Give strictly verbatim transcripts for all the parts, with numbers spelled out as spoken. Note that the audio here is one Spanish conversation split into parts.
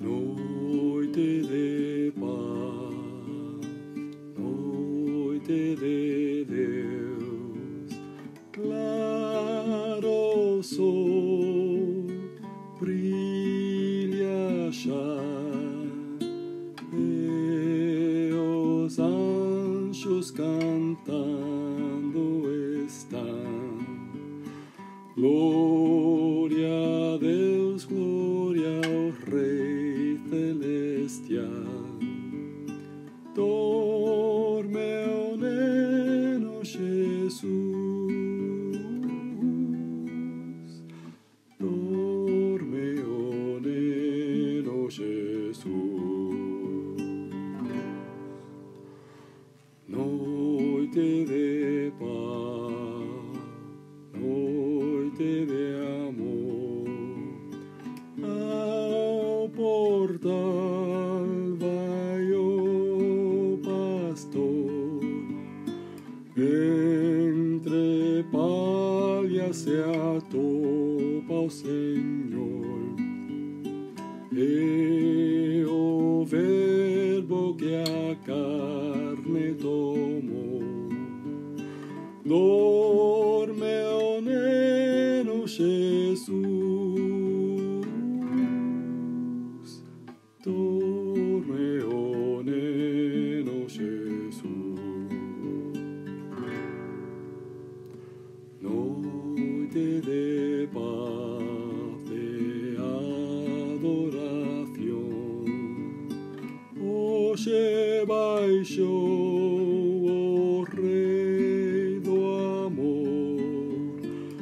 Noite de paz, noite de Deus, claro sol, brilha já, e os anjos cantando estão. Glória a Deus, glória ao Rei Celestial. Dorme, o neno Jesus. Dorme, o neno Jesus. Noite de paz, noite de amor, ao portal vai o pastor, entre palhas se atopa o Senhor, e o Verbo que a carne tomou. Dorme, o neno Jesus. Dorme, o neno Jesus. Noite de paz, de adoración, hoxe baixou o Rei do amor,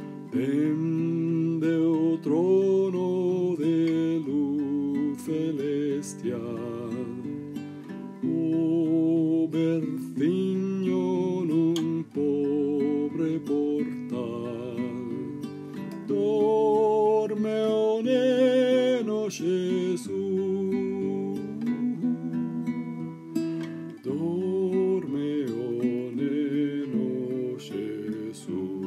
dende o trono de luz celestial, o bercinho num pobre portal. Dorme, o neno Jesus. Dorme, o neno Jesus.